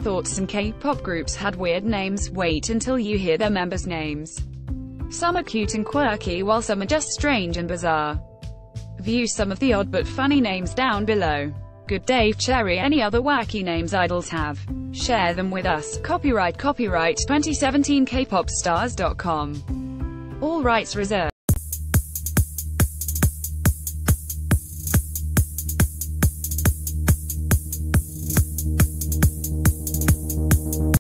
thought some K-pop groups had weird names. Wait until you hear their members' names. Some are cute and quirky while some are just strange and bizarre. View some of the odd but funny names down below. Good Dave Cherry. Any other wacky names idols have? Share them with us. Copyright 2017 kpopstars.com. All rights reserved.